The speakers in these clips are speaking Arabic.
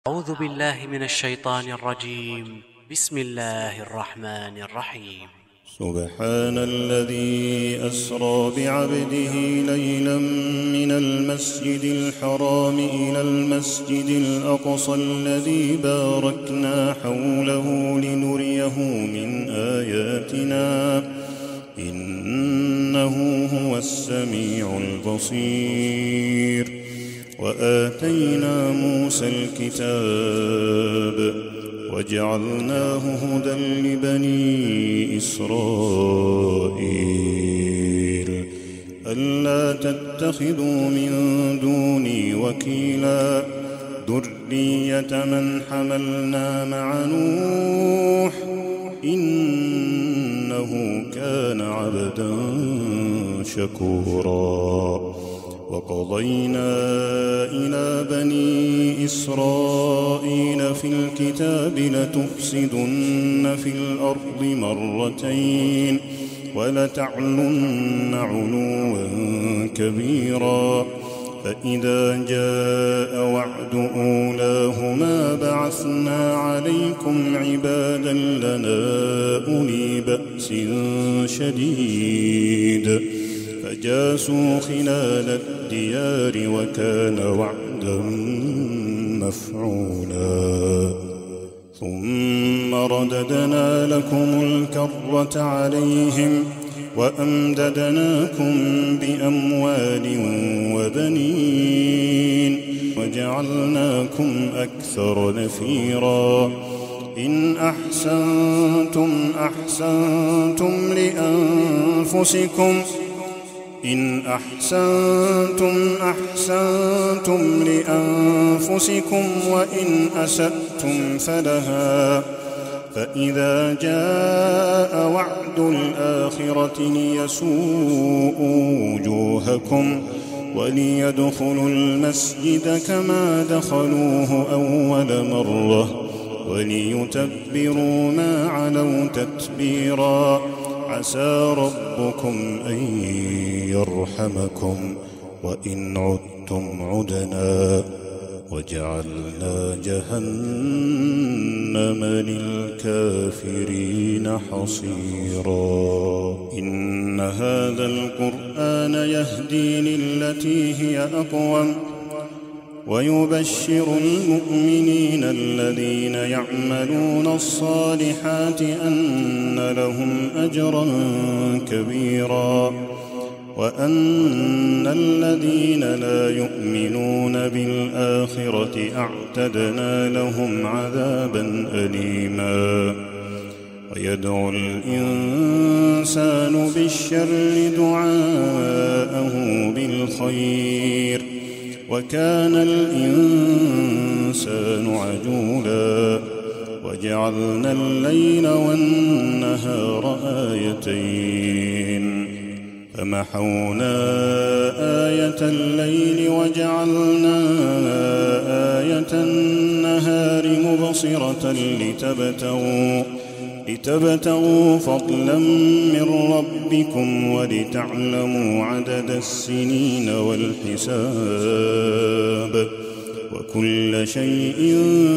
أعوذ بالله من الشيطان الرجيم. بسم الله الرحمن الرحيم. سبحان الذي أسرى بعبده ليلا من المسجد الحرام إلى المسجد الأقصى الذي باركنا حوله لنريه من آياتنا إنه هو السميع البصير. وآتينا موسى الكتاب وجعلناه هدى لبني إسرائيل ألا تتخذوا من دوني وكيلا ذرية من حملنا مع نوح إنه كان عبدا شكورا. وقضينا إلى بني إسرائيل في الكتاب لتفسدن في الأرض مرتين ولتعلن علوا كبيرا فإذا جاء وعد أولاهما بعثنا عليكم عبادا لنا أولي بأس شديد فجاسوا خلال الديار وكان وعدا مفعولا. ثم رددنا لكم الكرة عليهم وأمددناكم بأموال وبنين وجعلناكم أكثر نفيرا. إن أحسنتم أحسنتم لأنفسكم وإن أسأتم فلها. فإذا جاء وعد الآخرة ليسوءوا وجوهكم وليدخلوا المسجد كما دخلوه أول مرة وليتبروا ما علوا تتبيرا. عسى ربكم أن يرحمكم وإن عدتم عدنا وجعلنا جهنم للكافرين حصيرا. إن هذا القرآن يهدي للتي هي أقوم ويبشر المؤمنين الذين يعملون الصالحات أن لهم أجرا كبيرا وأن الذين لا يؤمنون بالآخرة أعتدنا لهم عذابا أليما. ويدعو الإنسان بالشر دعاءه بالخير وكان الإنسان عجولا. وجعلنا الليل والنهار آيتين فمحونا آية الليل وجعلنا آية النهار مبصرة لتبتغوا فضلا من ربكم ولتعلموا عدد السنين والحساب وكل شيء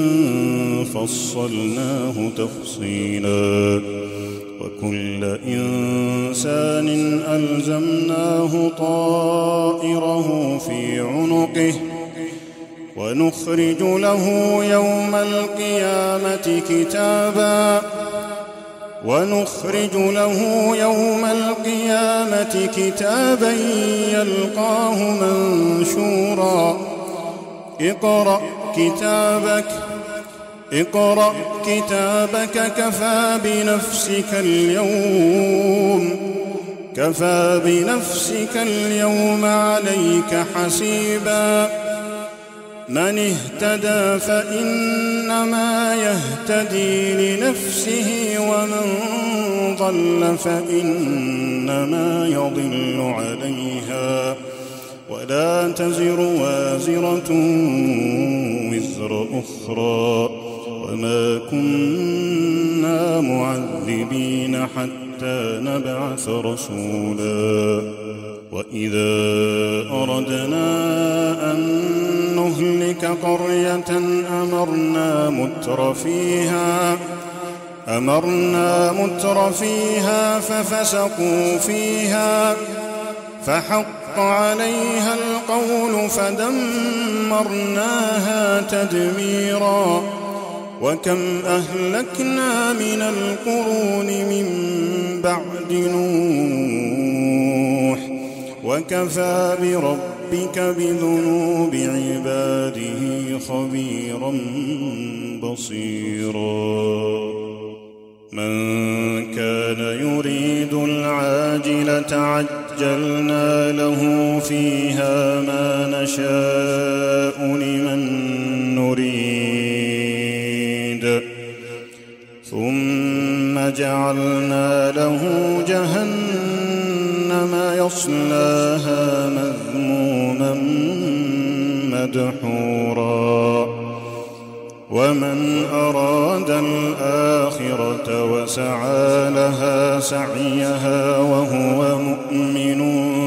فصلناه تفصيلا. وكل إنسان ألزمناه طائره في عنقه ونخرج له يوم القيامة كتابا يلقاه منشورا. اقرأ كتابك كفى بنفسك اليوم عليك حسيبا. من اهتدى فإنما يهتدي لنفسه ومن ضل فإنما يضل عليها ولا تزر وازرة وزر أخرى وما كنا معذبين حتى نبعث رسولا. وإذا أردنا أن نهلك قرية أمرنا متر فيها ففسقوا فيها فحق عليها القول فدمرناها تدميرا وكم أهلكنا من القرون من بعد نوح وكفى بربك بذنوب عباده خبيرا بصيرا من كان يريد العاجلة عجلنا له فيها ما نشاء لمن نريد ثم جعلنا له جهنم يصلاها مذموما مدحورا ومن أراد الآخرة وسعى لها سعيها وهو مؤمن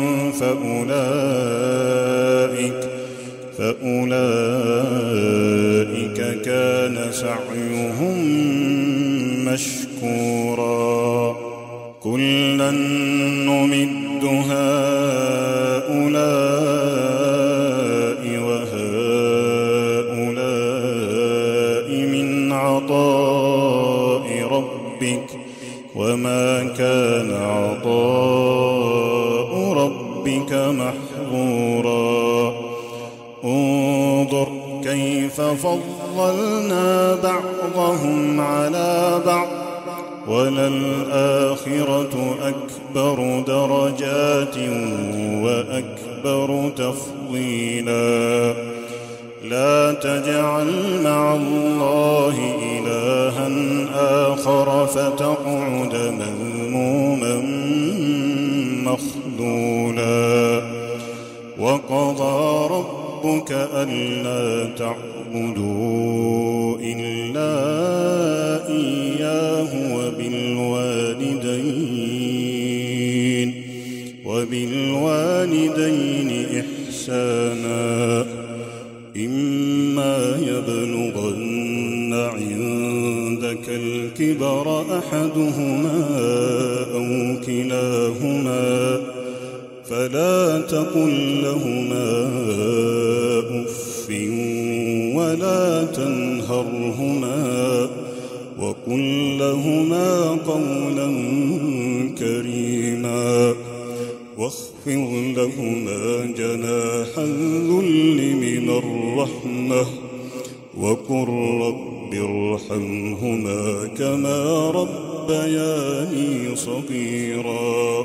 فأولئك كان سعيهم مشكورا كلا نمد هؤلاء وهؤلاء من عطاء ربك وما كان عطاء ربك محظورا انظر كيف فضلنا بعضهم على بعض وللآخرة أكبر درجات وأكبر تفضيلا لا تجعل مع الله إلها آخر فتقعد مذموما مخذولا وقضى ربك ألا تعبدوا إلا إياه وبالوالدين إحسانا إما يبلغن عندك الكبر أحدهما أو كلاهما فلا تقل لهما أف ولا تنهرهما وقل لهما قولا كريما واخفض لهما جناح الذل من الرحمة وقل رب ارحمهما كما ربياني صغيرا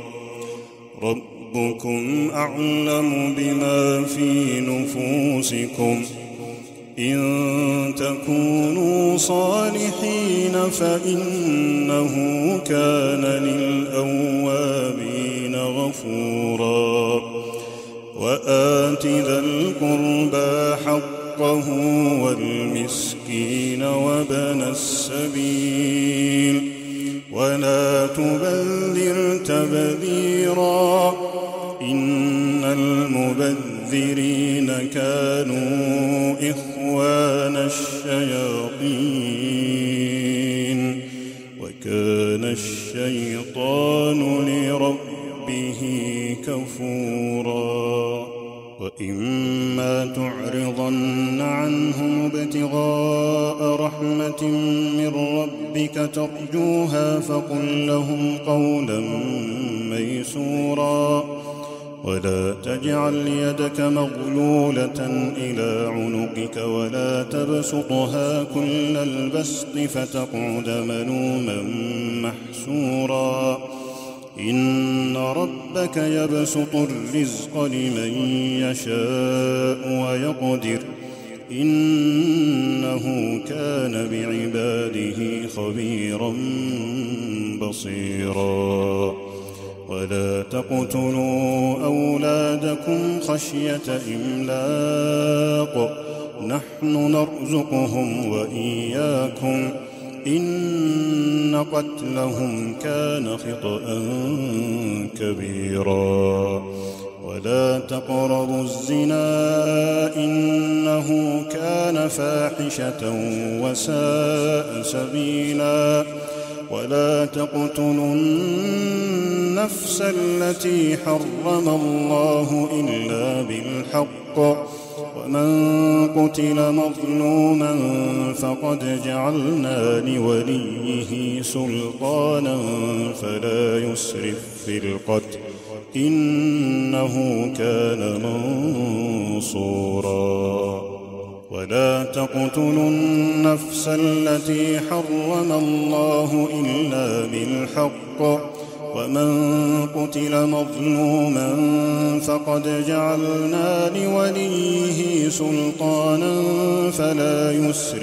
ربكم أعلم بما في نفوسكم إن تكونوا صالحين فإنه كان للأوابين غفورا وآت ذا القربى حقه والمسكين وابن السبيل ولا تبذر تبذيرا إن المبذرين كانوا إخوان الشياطين وكان الشيطان لربه كفورا وإما تعرضن عنهم ابتغاء رحمة من ربك ترجوها فقل لهم قولا ميسورا ولا تجعل يدك مغلولة إلى عنقك ولا تبسطها كل البسط فتقعد ملوما محسورا إن ربك يبسط الرزق لمن يشاء ويقدر إنه كان بعباده خبيرا بصيرا ولا تقتلوا أولادكم خشية إملاق نحن نرزقهم وإياكم إن قتلهم كان خطأ كبيرا ولا تقربوا الزنا إنه كان فاحشة وساء سبيلا ولا تقتلوا النفس التي حرم الله إلا بالحق ومن قتل مظلوما فقد جعلنا لوليه سلطانا فلا يسرف في القتل إنه كان منصورا ولا تقتلوا النفس التي حرم الله إلا بالحق ومن قتل مظلوما فقد جعلنا لوليه سلطانا فلا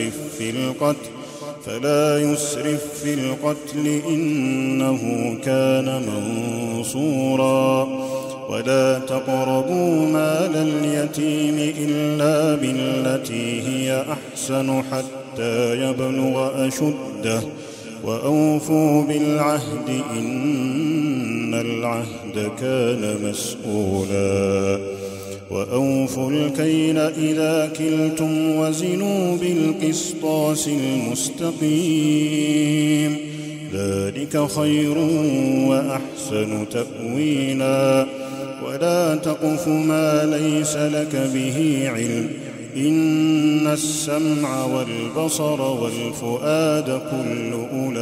يسرف في القتل إنه كان منصورا ولا تقربوا مال اليتيم إلا بالتي هي أحسن حتى يبلغ أشده وأوفوا بالعهد إن العهد كان مسؤولا وأوفوا الكيل إذا كلتم وزنوا بالقسطاس المستقيم ذلك خير وأحسن تأويلا ولا تقف ما ليس لك به علم إن السمع والبصر والفؤاد كل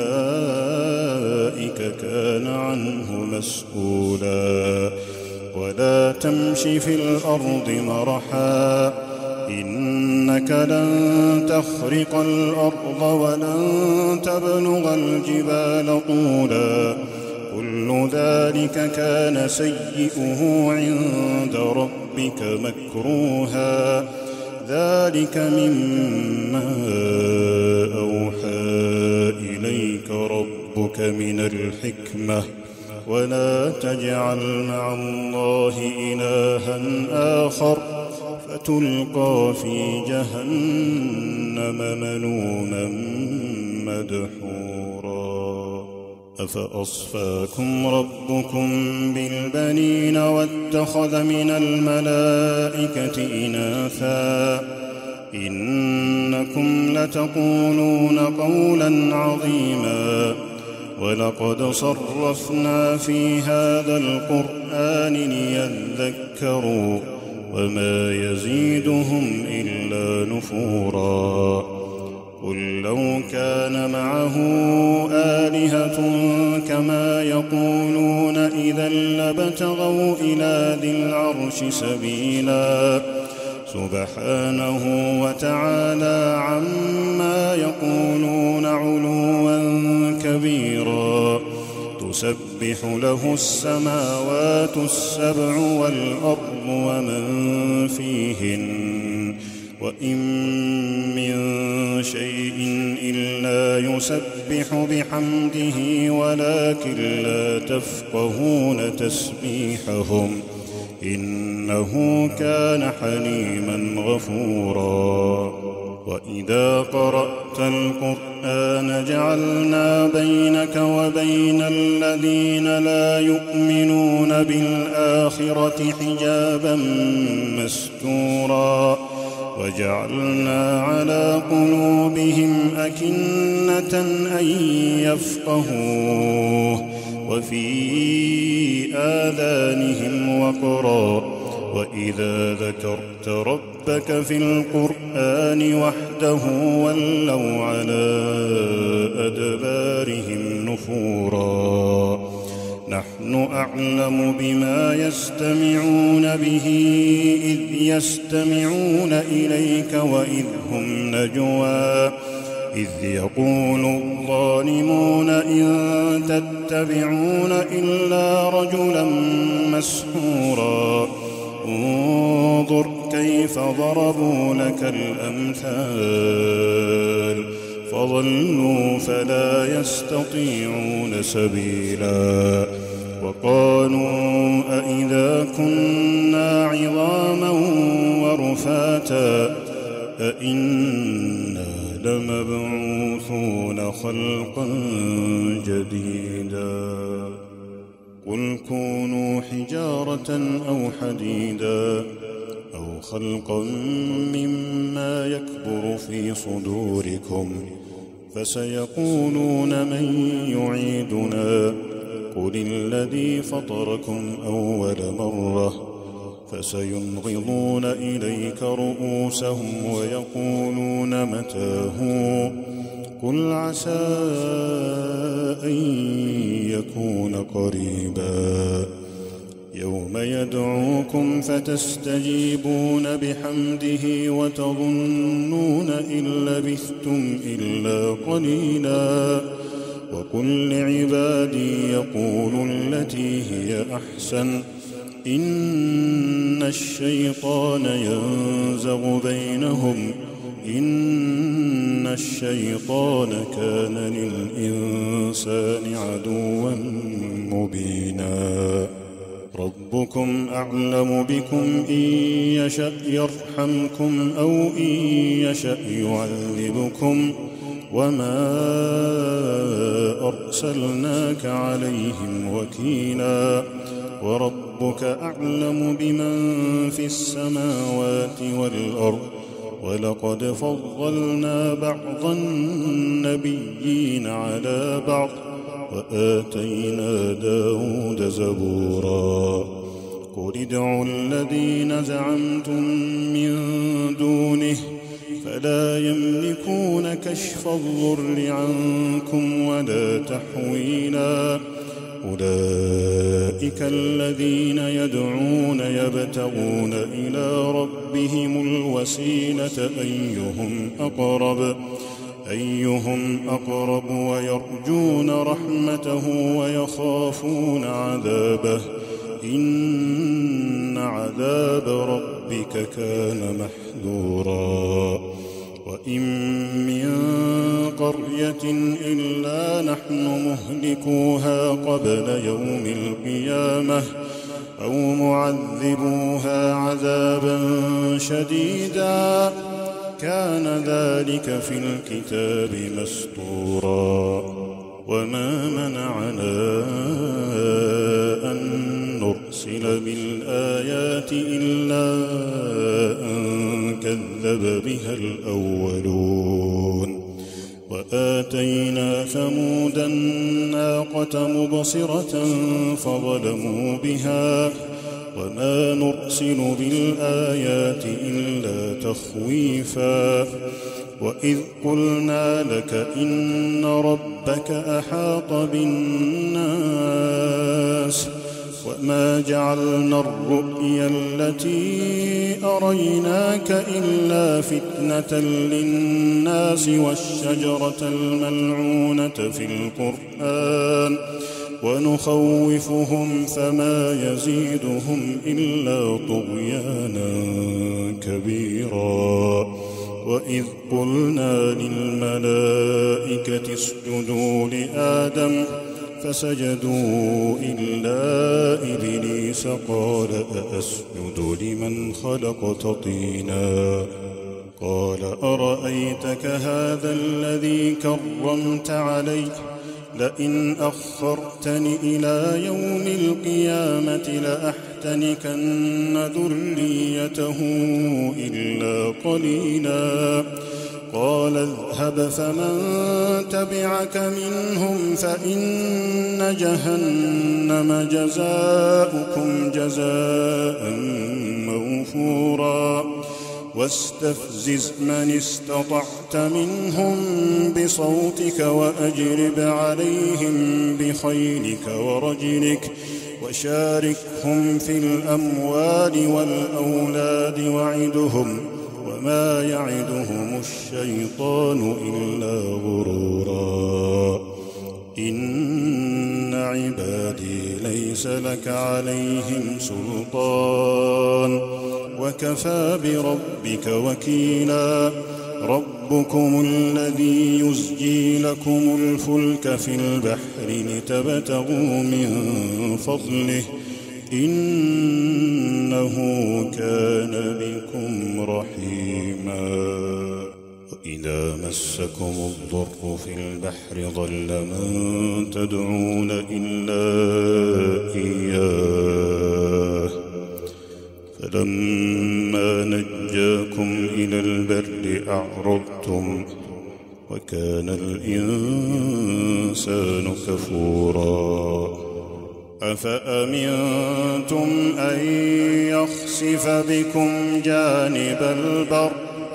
أولئك كان عنه مسؤولا ولا تمش في الأرض مرحا إنك لن تخرق الأرض ولن تبلغ الجبال طولا كل ذلك كان سيئه عند ربك مكروها ذلك مما أوحى إليك ربك من الحكمة ولا تجعل مع الله إلها آخر فتلقى في جهنم ملوما مدحورا أفأصفاكم ربكم بالبنين واتخذ من الملائكة إناثا إنكم لتقولون قولا عظيما ولقد صرفنا في هذا القرآن ليذكروا وما يزيدهم إلا نفورا قل لو كان معه آلهة كما يقولون إذا لابتغوا إلى ذي العرش سبيلا سبحانه وتعالى عما يقولون علوا كبيرا تسبح له السماوات السبع والأرض ومن فيهن وإن من شيء إلا يسبح بحمده ولكن لا تفقهون تسبيحهم إنه كان حليما غفورا وإذا قرأت القرآن جعلنا بينك وبين الذين لا يؤمنون بالآخرة حجابا مستورا وجعلنا على قلوبهم أكنة أن يفقهوه وفي آذانهم وقرا وإذا ذكرت ربك في القرآن وحده ولوا على أدبارهم نفورا نحن أعلم بما يستمعون به إذ يستمعون إليك وإذ هم نجوى إذ يقول الظالمون إن تتبعون إلا رجلا مسحورا انظر كيف ضربوا لك الأمثال فضلوا فلا يستطيعون سبيلا وقالوا أإذا كنا عظاما ورفاتا أإنا لمبعوثون خلقا جديدا قل كونوا حجارة أو حديدا أو خلقا مما يكبر في صدوركم فسيقولون من يعيدنا قل الذي فطركم أول مرة فسينغضون إليك رؤوسهم ويقولون متى هو قل عسى أن يكون قريبا يوم يدعوكم فتستجيبون بحمده وتظنون إن لبثتم إلا قليلا وقل لعبادي يقولوا التي هي أحسن إن الشيطان ينزغ بينهم إن الشيطان كان للإنسان عدوا مبينا ربكم أعلم بكم إن يشأ يرحمكم أو إن يشأ يعذبكم وما أرسلناك عليهم وكيلا وربك أعلم بمن في السماوات والأرض ولقد فضلنا بعض النبيين على بعض وآتينا داود زبورا قل ادعوا الذين زعمتم من دونه فلا يملكون كشف الضر عنكم ولا تحويلا أولئك الذين يدعون يبتغون إلى ربهم الوسيلة أيهم أقرب ويرجون رحمته ويخافون عذابه إن عذاب ربك كان محذورا وإن من قرية إلا نحن مهلكوها قبل يوم القيامة أو معذبوها عذابا شديدا كان ذلك في الكتاب مسطورا وما منعنا أن نرسل بالآيات إلا أن كذب بها الأولون وآتينا ثمود الناقة مبصرة فظلموا بها وما نرسل بالآيات إلا تخويفا وإذ قلنا لك إن ربك أحاط بالناس وما جعلنا الرؤيا التي أريناك إلا فتنة للناس والشجرة الملعونة في القرآن ونخوفهم فما يزيدهم إلا طغيانا كبيرا وإذ قلنا للملائكة اسجدوا لآدم فسجدوا إلا إبليس قال أأسجد لمن خلقت طينا قال أرأيتك هذا الذي كرمت عليه لئن أخرتني إلى يوم القيامة لأحتنكن ذريته إلا قليلا قال اذهب فمن تبعك منهم فإن جهنم جزاؤكم جزاء موفورا واستفزز من استطعت منهم بصوتك وأجرب عليهم بخيلك ورجلك وشاركهم في الأموال والأولاد وعدهم وما يعدهم الشيطان إلا غرورا إن عبادي ليس لك عليهم سلطان وكفى بربك وكيلا ربكم الذي يزجي لكم الفلك في البحر لتبتغوا من فضله إنه كان بكم رحيما إذا مسكم الضر في البحر ضل من تدعون إلا إياه فلما نجاكم إلى البر أعرضتم وكان الإنسان كفورا أفأمنتم أن يخسف بكم جانب البر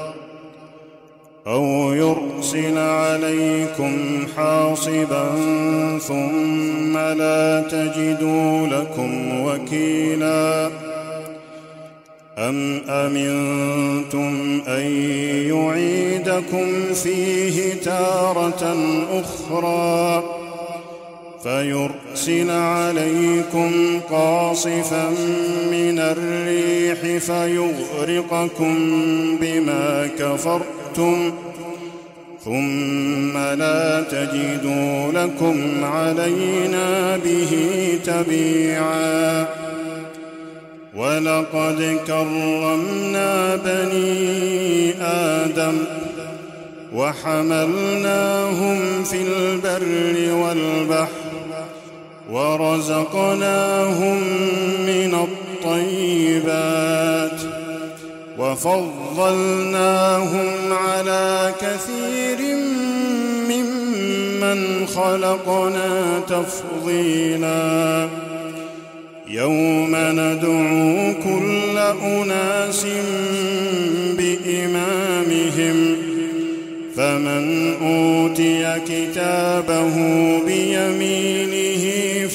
أو يرسل عليكم حاصبا ثم لا تجدوا لكم وكيلا أم أمنتم أن يعيدكم فيه تارة أخرى فيرسل عليكم قاصفا من الريح فيغرقكم بما كفرتم ثم لا تجدوا لكم علينا به تبيعا ولقد كرمنا بني آدم وحملناهم في البر والبحر ورزقناهم من الطيبات وفضلناهم على كثير ممن خلقنا تفضيلا يوم ندعو كل أناس بإمامهم فمن أوتي كتابه بيمينه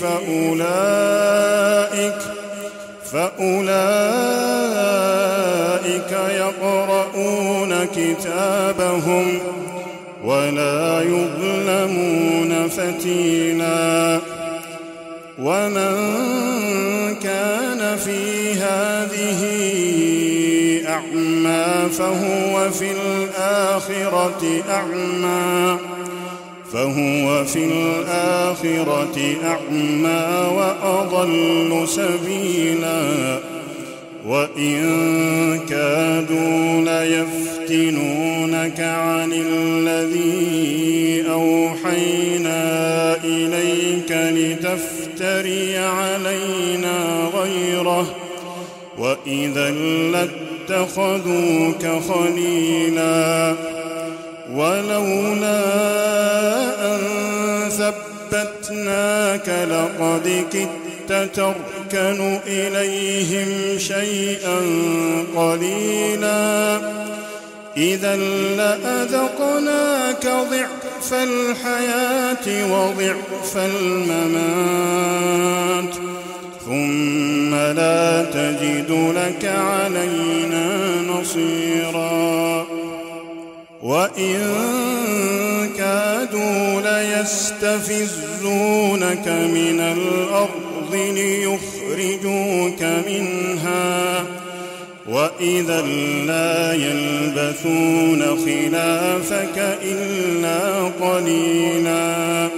فأولئك يقرؤون كتابهم ولا يظلمون فتيلا ومن كان في هذه أعمى فهو في الآخرة أعمى وأضل سبيلا وإن كادوا ليفتنونك عن الذي أوحينا إليك لتفتري علينا غيره وإذا لاتخذوك خليلا ولولا أن ثبتناك لقد كدت تركن إليهم شيئا قليلا إذا لأذقناك ضعف الحياة وضعف الممات ثم لا تجد لك علينا نصيرا وإن كادوا ليستفزونك من الأرض ليخرجوك منها وإذا لا يلبثون خلافك إلا قليلا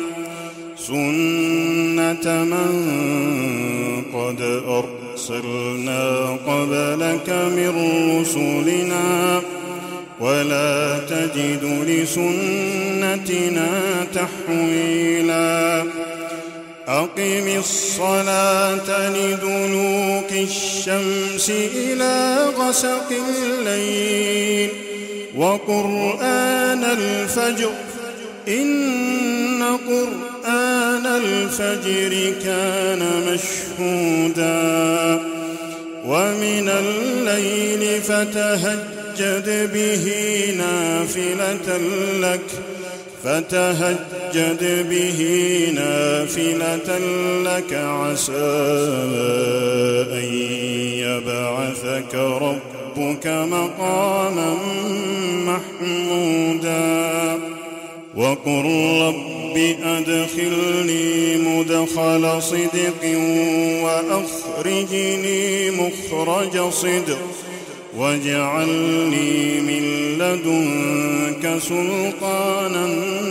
سنة من قد أرسلنا قبلك من رسلنا ولا تجد لسنتنا تحويلا أقم الصلاة لدلوك الشمس إلى غسق الليل وقرآن الفجر إن قرآن الفجر كان مشهودا ومن الليل فتهجد به نافلة لك عسى أن يبعثك ربك مقاما محمودا وقل رب أدخلني مدخل صدق وأخرجني مخرج صدق واجعلني من لدنك سلطانا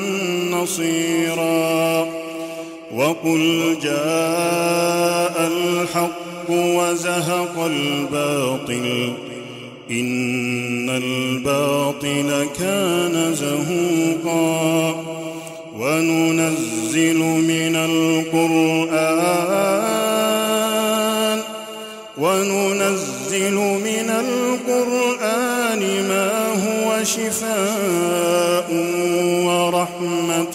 نصيرا وقل جاء الحق وزهق الباطل إن الباطل كان زهوقا وننزل من القرآن ما هو شفاء ورحمة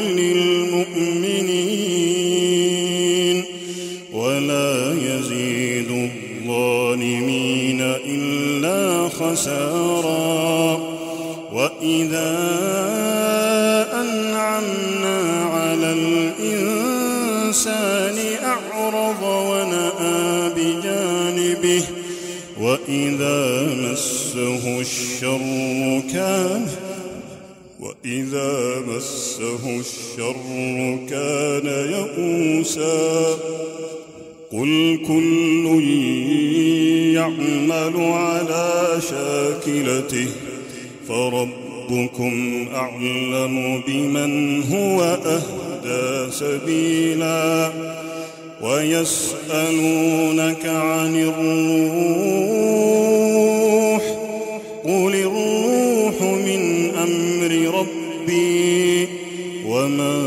للمؤمنين ولا يزيد الظالمين إلا خسارا وإذا أنعمنا على الإنسان أعرض ونأى بجانبه وإذا مسه الشر كان يئوسا قل كل يعمل على شاكلته فربكم أعلم بمن هو أهدى سبيلا ويسألونك عن الروح قل الروح من أمر ربي وما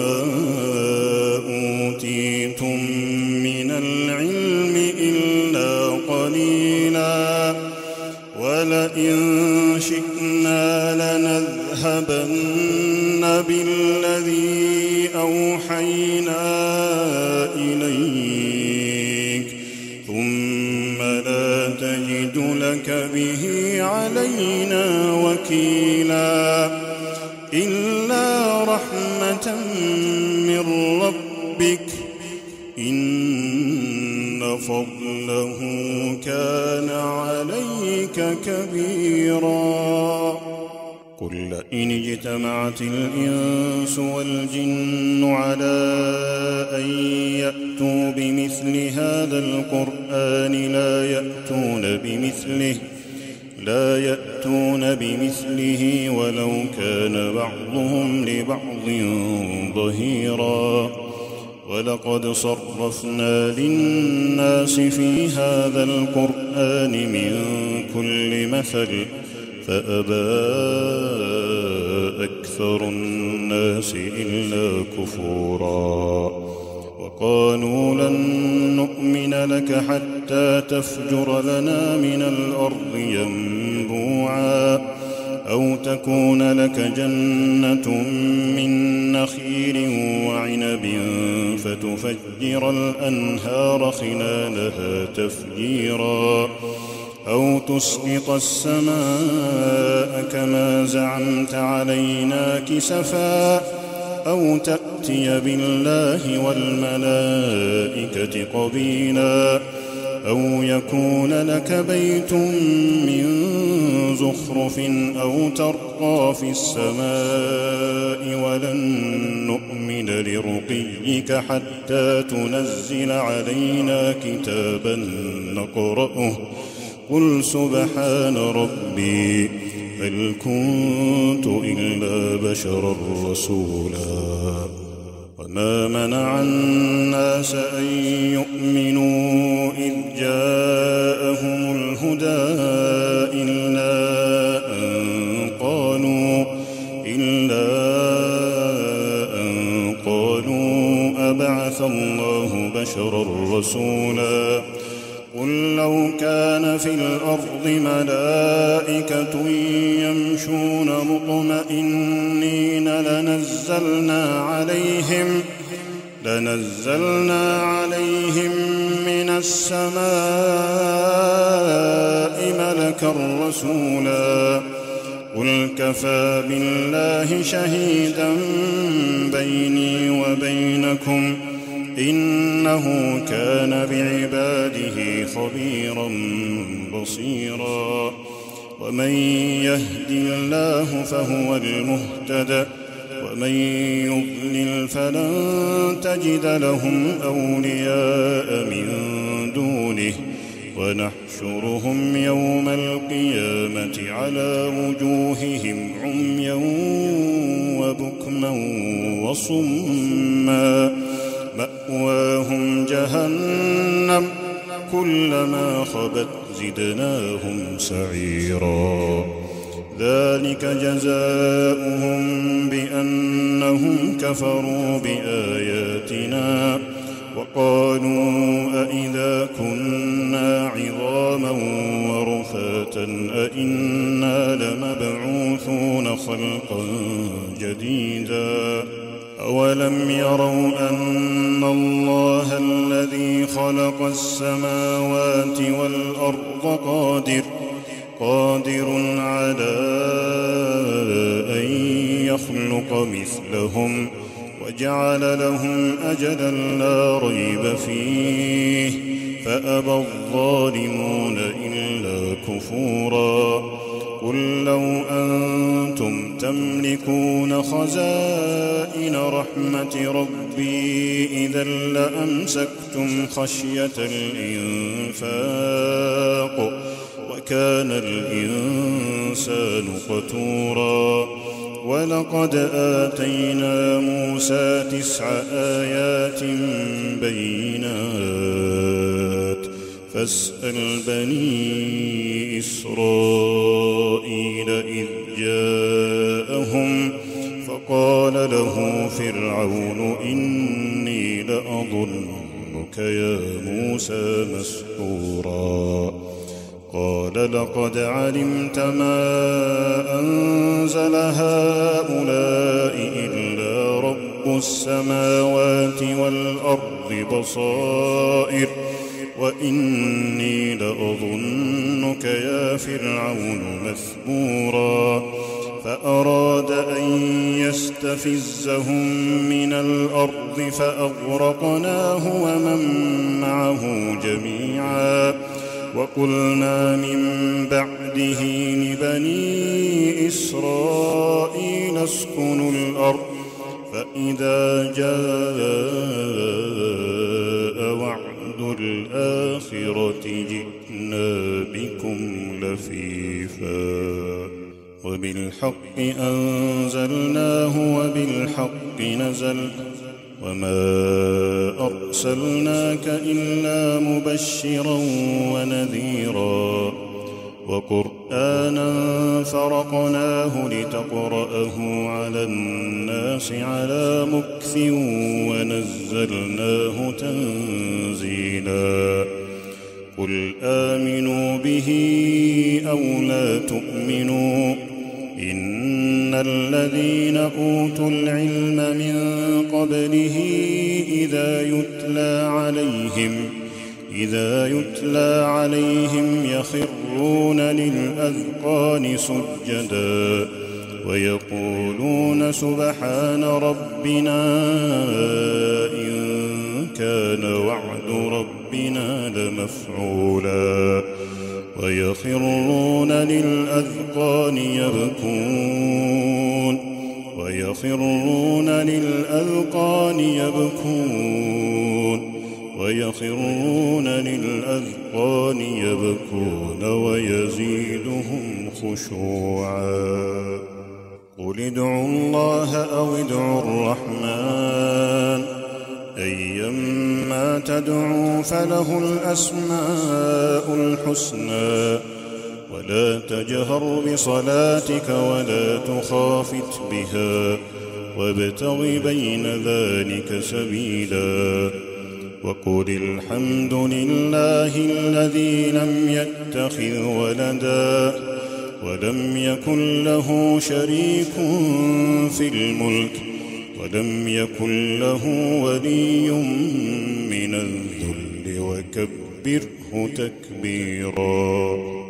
أوتيتم من العلم إلا قليلا ولئن شئنا لنذهبن بالذي أوحينا إليك ثم لا تجد لك به علينا وكيلا إلا رحمة من ربك إن فضله كان عليك كبيرا قل لئن اجتمعت الإنس والجن على أن يأتوا بمثل هذا القرآن لا يأتون بمثله ولو كان بعضهم لبعض ظهيرا ولقد صرفنا للناس في هذا القرآن من كل مثل فأبى أكثر الناس إلا كفورا وقالوا لن نؤمن لك حتى تفجر لنا من الأرض ينبوعا أو تكون لك جنة من نخيل وعنب فتفجر الأنهار خلالها تفجيرا أو تسقط السماء كما زعمت علينا كسفا أو تأتي بالله والملائكة قبيلا أو يكون لك بيت من زخرف أو ترقى في السماء ولن نؤمن لرقيك حتى تنزل علينا كتابا نقرأه قل سبحان ربي هل كنت إلا بشرا رسولا وما منع الناس أن يؤمنوا إذ جاءهم الهدى إلا أن قالوا أبعث الله بشرا رسولا قل لو كان في الأرض ملائكة يمشون مطمئنين لنزلنا عليهم من السماء ملكا رسولا قل كفى بالله شهيدا بيني وبينكم إنه كان بعباده خبيرا بصيرا ومن يهد الله فهو المهتد ومن يضلل فلن تجد لهم أولياء من دونه ونحشرهم يوم القيامة على وجوههم عميا وبكما وصما مأواهم جهنم كلما خبت زدناهم سعيرا ذلك جزاؤهم بأنهم كفروا بآياتنا وقالوا أئذا كنا عظاما ورفاتا أئنا لمبعوثون خلقا جديدا أولم يروا أن الله الذي خلق السماوات والأرض قادر على أن يخلق مثلهم وجعل لهم أجلا لا ريب فيه فأبى الظالمون إلا كفورا قل لو أنتم تملكون خزائن رحمة ربي إذا لأمسكتم خشية الإنفاق وكان الإنسان قتورا ولقد آتينا موسى 9 آيات بينات فاسأل بني إسرائيل إذ جاءهم فقال له فرعون إني لأظنك يا موسى مسحورا قال لقد علمت ما أنزل هؤلاء إلا رب السماوات والأرض بصائر وإني لأظنك يا فرعون مثبورا فأراد أن يستفزهم من الأرض فأغرقناه ومن معه جميعا وقلنا من بعده لبني إسرائيل اسكنوا الأرض فإذا جاء وعد الآخرة جئنا بكم لفيفا وبالحق أنزلناه وبالحق نزل وما أرسلناك إلا مبشرا ونذيرا وقرآنا فرقناه لتقرأه على الناس على مكث ونزلناه تنزيلا قل آمنوا به أو لا تؤمنوا إن الذين أوتوا العلم من قبله إذا يتلى عليهم يخرون للأذقان سجدا ويقولون سبحان ربنا إن كان وعد ربنا لمفعولا ويخرون للأذقان يبكون ويزيدهم خشوعا قل ادعوا الله أو ادعوا الرحمن أيما تدعوا فله الأسماء الحسنى ولا تجهر بصلاتك ولا تخافت بها وابتغ بين ذلك سبيلا وقل الحمد لله الذي لم يتخذ ولدا ولم يكن له شريك في الملك ولم يكن له ولي من الذل وكبره تكبيرا